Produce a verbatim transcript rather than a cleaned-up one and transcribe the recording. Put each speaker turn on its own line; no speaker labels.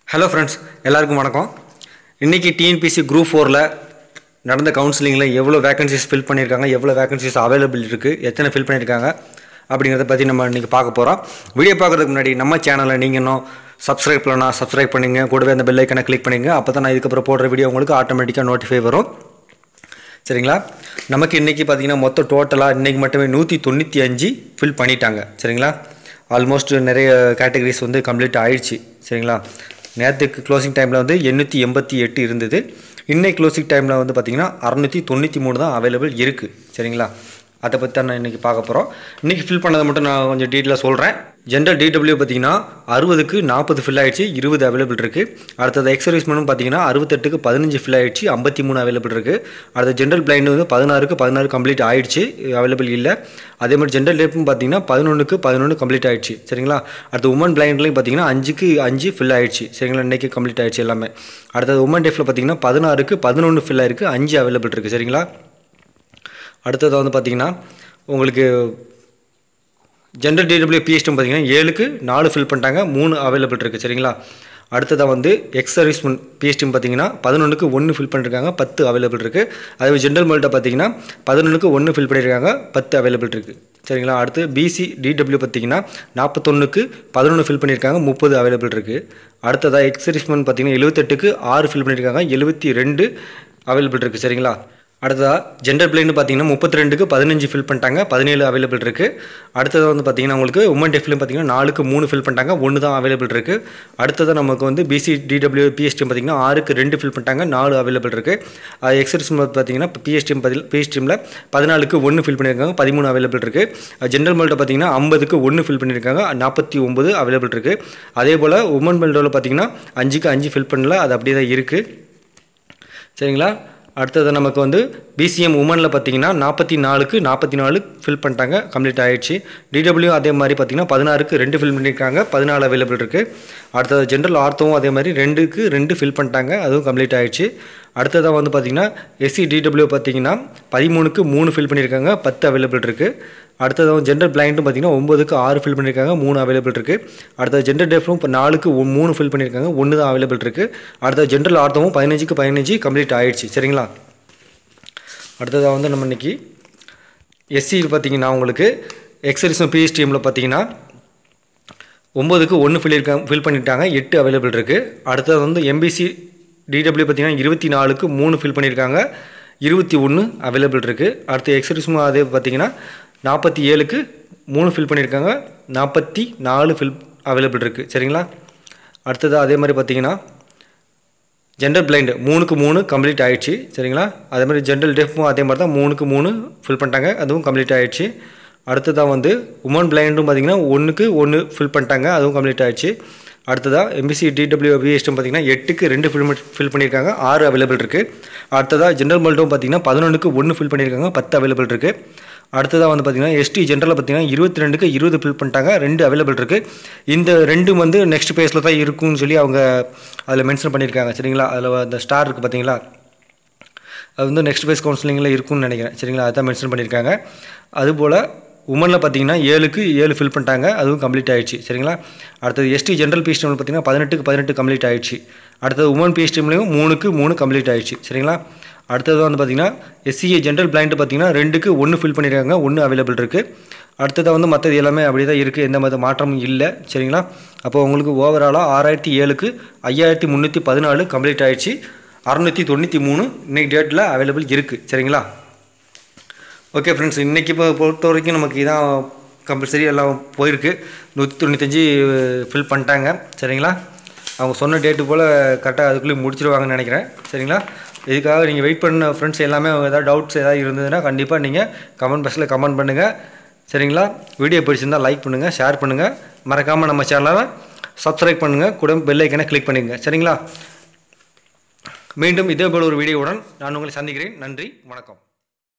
Hello friends, எல்லாருக்கும் வணக்கம். இன்றைக்கி டிஎன்பிஎஸ்சி குரூப் ஃபோரில் நடந்த கவுன்சிலிங்கில் எவ்வளோ வேகன்சிஸ் ஃபில் பண்ணியிருக்காங்க, எவ்வளோ வேகன்சிஸ் அவைலபிள் இருக்குது, எத்தனை ஃபில் பண்ணியிருக்காங்க அப்படிங்கிறத பற்றி நம்ம இன்றைக்கி பார்க்க போகிறோம். வீடியோ பார்க்குறதுக்கு முன்னாடி நம்ம சேனலில் நீங்கள் இன்னும் சப்ஸ்கிரைப் பண்ணலாம், சப்ஸ்கிரைப் பண்ணிங்க, கூடவே அந்த பெல் ஐக்கனை கிளிக் பண்ணிங்க. அப்போ தான் நான் இதுக்கப்புறம் போடுற வீடியோ உங்களுக்கு ஆட்டோமேட்டிக்காக நோட்டிஃபை வரும். சரிங்களா? நமக்கு இன்றைக்கி பார்த்திங்கன்னா மொத்தம் டோட்டலாக இன்றைக்கி மட்டுமே நூற்றி தொண்ணூற்றி அஞ்சு ஃபில் பண்ணிட்டாங்க. சரிங்களா? ஆல்மோஸ்ட் நிறைய கேட்டகரிஸ் வந்து கம்ப்ளீட் ஆயிடுச்சு. சரிங்களா? நேற்றுக்கு க்ளோசிங் டைமில் வந்து எண்ணூற்றி எண்பத்தி எட்டு இருந்தது. இன்றைக்கி க்ளோசிங் டைமில் வந்து பார்த்திங்கன்னா அறுநூற்றி தொண்ணூற்றி மூணு தான் அவைலபிள் இருக்குது. சரிங்களா? அதை பற்றி தான் நான் இன்றைக்கி பார்க்க போகிறோம். இன்றைக்கி ஃபில் பண்ணதை மட்டும் நான் கொஞ்சம் டீட்டெயிலாக சொல்கிறேன். ஜென்ரல் டிடபிள்யூ பார்த்திங்கன்னா அறுபதுக்கு நாற்பது ஃபில் ஆகிடுச்சு, இருபது அவைலபிள் இருக்குது. அடுத்தது எக்ஸ் சர்வீஸ்மேனும் பார்த்திங்கன்னா அறுபத்தெட்டுக்கு பதினஞ்சு ஃபில் ஆகிடுச்சு, ஐம்பத்தி மூணு அவைலபிள் இருக்குது. அடுத்த ஜென்ரல் பிளைண்டு வந்து பதினாறுக்கு பதினாறு கம்ப்ளீட் ஆகிடுச்சு, அவைலபிள் இல்லை. அதே மாதிரி ஜென்ரல் டேப்பும் பார்த்திங்கன்னா பதினொன்றுக்கு பதினொன்று கம்ப்ளீட் ஆகிடுச்சு. சரிங்களா? அடுத்து உமன் பிளைண்ட்லையும் பார்த்திங்கன்னா அஞ்சுக்கு அஞ்சு ஃபில் ஆகிடுச்சு. சரிங்களா? இன்றைக்கி கம்ப்ளீட் ஆகிடுச்சு எல்லாமே. அடுத்தது உமன் டேஃபில் பார்த்திங்கன்னா பதினாறுக்கு பதினொன்று ஃபில் ஆகிருக்கு, அஞ்சு அவைலபிள் இருக்குது. சரிங்களா? அடுத்தது வந்து பார்த்திங்கன்னா உங்களுக்கு ஜென்ரல் டிடபிள்யூ பிஎஸ்டும் பார்த்திங்கன்னா ஏழுக்கு நாலு ஃபில் பண்ணிட்டாங்க, மூணு அவைலபிள் இருக்குது. சரிங்களா? அடுத்ததாக வந்து எக்ஸ் சர்வீஸ்மேன் பிஎஸ்டியும் பார்த்திங்கன்னா பதினொன்றுக்கு ஒன்று ஃபில் பண்ணியிருக்காங்க, பத்து அவைலபிள் இருக்குது. அதே ஜென்ரல் மல்ட்டை பார்த்திங்கன்னா பதினொன்றுக்கு ஒன்று ஃபில் பண்ணியிருக்காங்க, பத்து அவைலபிள் இருக்குது. சரிங்களா? அடுத்து பிசி டிடபிள்யூ பார்த்திங்கன்னா நாற்பத்தொன்றுக்கு பதினொன்று ஃபில் பண்ணியிருக்காங்க, முப்பது அவைலபிள் இருக்குது. அடுத்ததாக எக்ஸ் சர்வீஸ்மேன் பார்த்திங்கன்னா எழுபத்தெட்டுக்கு ஆறு ஃபில் பண்ணியிருக்காங்க, எழுபத்தி ரெண்டு அவைலபிள் இருக்குது. சரிங்களா? அடுத்ததாக ஜென்ரல் பிளைண்டு பார்த்திங்கன்னா முப்பத்தி ரெண்டுக்கு பதினஞ்சு ஃபில் பண்ணிட்டாங்க, பதினேழு அவைலபிள் இருக்குது. அடுத்ததாக வந்து பார்த்திங்கன்னா உங்களுக்கு உமன் டெஃப்லையும் பார்த்திங்கன்னா நாலுக்கு மூணு ஃபில் பண்ணிட்டாங்க, ஒன்று தான் அவைலபிள் இருக்குது. அடுத்ததாக நமக்கு வந்து பிசி டிடபிள்யூ பிஎஸ்டிஎம் பார்த்திங்கன்னா ஆறுக்கு ரெண்டு ஃபில் பண்ணிட்டாங்க, நாலு அவைலபிள் இருக்குது. அது எக்ஸர்ஸ்மேன் பார்த்திங்கன்னா பிஎஸ்டிஎம் பதில் பிஎஸ்டிஎம்மில் பதினாலுக்கு ஒன்று ஃபில் பண்ணியிருக்காங்க, பதிமூணு அவைலபிள் இருக்குது. ஜென்ரல் மெல்ட்டை பார்த்திங்கன்னா ஐம்பதுக்கு ஒன்று ஃபில் பண்ணியிருக்காங்க, நாற்பத்தி ஒம்பது அவைலபிள் இருக்குது. அதே போல் உமன் மெல்ட்டோவில் பார்த்திங்கன்னா அஞ்சுக்கு அஞ்சு ஃபில் பண்ணல, அது அப்படியே தான் இருக்குது. சரிங்களா? அடுத்தது நமக்கு வந்து பிசிஎம் உமனில் பார்த்திங்கன்னா நாற்பத்தி நாலுக்கு நாற்பத்தி நாலு ஃபில் பண்ணிட்டாங்க, கம்ப்ளீட் ஆகிடுச்சு. டிடபிள்யூ அதே மாதிரி பார்த்திங்கன்னா பதினாறுக்கு ரெண்டு ஃபில் பண்ணியிருக்காங்க, பதினாலு அவைலபிள் இருக்குது. அடுத்தது ஜென்ரல் ஆர்த்தவும் அதே மாதிரி ரெண்டுக்கு ரெண்டு ஃபில் பண்ணிட்டாங்க, அதுவும் கம்ப்ளீட் ஆகிடுச்சு. அடுத்ததாக வந்து பார்த்திங்கன்னா எஸ்சி டிடபிள்யூ பார்த்திங்கன்னா பதிமூணுக்கு மூணு ஃபில் பண்ணியிருக்காங்க, பத்து அவைலபிள் இருக்குது. அடுத்தது ஜென்ரல் பிளைண்டும் பார்த்திங்கன்னா ஒம்பதுக்கு ஆறு ஃபில் பண்ணியிருக்காங்க, மூணு அவைலபிள் இருக்குது. அடுத்தது ஜென்ரல் டெஃப்லும் இப்போ நாலுக்கு மூணு ஃபில் பண்ணியிருக்காங்க, ஒன்று தான் அவைலபிள் இருக்குது. அடுத்தது ஜென்ரல் ஆர்த்தவும் பதினஞ்சுக்கு பதினஞ்சு கம்ப்ளீட் ஆகிடுச்சு. சரிங்களா? அடுத்ததாக வந்து நம்ம இன்றைக்கி எஸ்சி பார்த்திங்கன்னா உங்களுக்கு எக்ஸரிசம் பிஎஸ்டிஎம்மில் பார்த்திங்கன்னா ஒம்பதுக்கு ஒன்று ஃபில் இருக்காங்க ஃபில் பண்ணிட்டாங்க, எட்டு அவைலபிள் இருக்குது. அடுத்தது வந்து எம்பிசி டிடபிள்யூ பார்த்திங்கன்னா இருபத்தி நாலுக்கு மூணு ஃபில் பண்ணியிருக்காங்க, இருபத்தி ஒன்று அவைலபிள் இருக்குது. அடுத்து எக்ஸரிசம் அதே பார்த்திங்கன்னா நாற்பத்தி ஏழுக்கு மூணு ஃபில் பண்ணியிருக்காங்க, நாற்பத்தி நாலு ஃபில் அவைலபிள் இருக்குது. சரிங்களா? அடுத்தது அதே மாதிரி பார்த்திங்கன்னா ஜென்ரல் பிளைண்டு மூணுக்கு மூணு கம்ப்ளீட் ஆகிடுச்சு. சரிங்களா? அதே மாதிரி ஜென்ரல் டெஃப்பும் அதே மாதிரி தான் மூணுக்கு மூணு ஃபில் பண்ணிட்டாங்க, அதுவும் கம்ப்ளீட் ஆகிடுச்சு. அடுத்ததாக வந்து உமன் பிளைண்டும் பார்த்திங்கன்னா ஒன்றுக்கு ஒன்று ஃபில் பண்ணிட்டாங்க, அதுவும் கம்ப்ளீட் ஆகிடுச்சு. அடுத்ததாக எம்பிசி டிடபிள்யூ பிஎஸ்டும் பார்த்திங்கன்னா எட்டுக்கு ரெண்டு ஃபில் ஃபில் பண்ணியிருக்காங்க, ஆறு அவைலபிள் இருக்குது. அடுத்ததாக ஜென்ரல் மல்ட்டும் பார்த்திங்கன்னா பதினொன்றுக்கு ஒன்று ஃபில் பண்ணியிருக்காங்க, பத்து அவைலபிள் இருக்குது. அடுத்ததாக வந்து பார்த்திங்கன்னா எஸ்டி ஜென்ரலில் பார்த்திங்கன்னா இருபத்தி ரெண்டுக்கு இருபது ஃபில் பண்ணிட்டாங்க, ரெண்டு அவைலபிள் இருக்குது. இந்த ரெண்டு வந்து நெக்ஸ்ட் பேஸில் தான் இருக்குன்னு சொல்லி அவங்க அதில் மென்ஷன் பண்ணியிருக்காங்க. சரிங்களா? அதில் அந்த ஸ்டார் இருக்குது பார்த்திங்களா, அது வந்து நெக்ஸ்ட் பேஸ் கவுன்சிலிங்கில் இருக்குன்னு நினைக்கிறேன். சரிங்களா? அதுதான் மென்ஷன் பண்ணியிருக்காங்க. அதுபோல் உமனில் பார்த்திங்கன்னா ஏழுக்கு ஏழு ஃபில் பண்ணிட்டாங்க, அதுவும் கம்ப்ளீட் ஆகிடுச்சு. சரிங்களா? அடுத்தது எஸ்டி ஜென்ரல் பிஎஸ்டிஎம்மில் பார்த்திங்கன்னா பதினெட்டுக்கு பதினெட்டு கம்ப்ளீட் ஆகிடுச்சு. அடுத்தது உமன் பிஎஸ்டிஎம்லையும் மூணுக்கு மூணு கம்ப்ளீட் ஆகிடுச்சு. சரிங்களா? அடுத்தது வந்து பார்த்திங்கன்னா எஸ்சிஏ ஜென்ரல் பிளைண்டு பார்த்திங்கன்னா ரெண்டுக்கு ஒன்று ஃபில் பண்ணியிருக்காங்க, ஒன்று அவைலபிள் இருக்குது. அடுத்ததாக வந்து மற்றது எல்லாமே அப்படி தான் இருக்குது, எந்த மாதிரி மாற்றமும் இல்லை. சரிங்களா? அப்போ உங்களுக்கு ஓவராலாக ஆறாயிரத்தி ஏழுக்கு ஐயாயிரத்தி முந்நூற்றி பதினாலு கம்ப்ளீட் ஆகிடுச்சு, அறுநூற்றி தொண்ணூற்றி மூணு இன்றைக்கி டேட்டில் அவைலபிள் இருக்குது. சரிங்களா? ஓகே ஃப்ரெண்ட்ஸ், இன்றைக்கி இப்போ பொறுத்த வரைக்கும் நமக்கு இதான் கம்பல்சரி எல்லாம் போயிருக்கு. நூற்றி தொண்ணூத்தஞ்சு ஃபில் பண்ணிட்டாங்க. சரிங்களா? அவங்க சொன்ன டேட்டு போல் கரெக்டாக அதுக்குள்ளேயே முடிச்சிருவாங்கன்னு நினைக்கிறேன். சரிங்களா? இதுக்காக நீங்கள் வெயிட் பண்ண ஃப்ரெண்ட்ஸ் எல்லாமே ஏதாவது டவுட்ஸ் ஏதாவது இருந்ததுன்னா கண்டிப்பாக நீங்கள் கமெண்ட் பாக்ஸில் கமெண்ட் பண்ணுங்கள். சரிங்களா? வீடியோ பிடிச்சிருந்தால் லைக் பண்ணுங்கள், ஷேர் பண்ணுங்கள், மறக்காமல் நம்ம சேனலை சப்ஸ்கிரைப் பண்ணுங்கள், கூட பெல் ஐக்கனை கிளிக் பண்ணிடுங்க. சரிங்களா? மீண்டும் இதே போல் ஒரு வீடியோவுடன் நான் உங்களை சந்திக்கிறேன். நன்றி, வணக்கம்.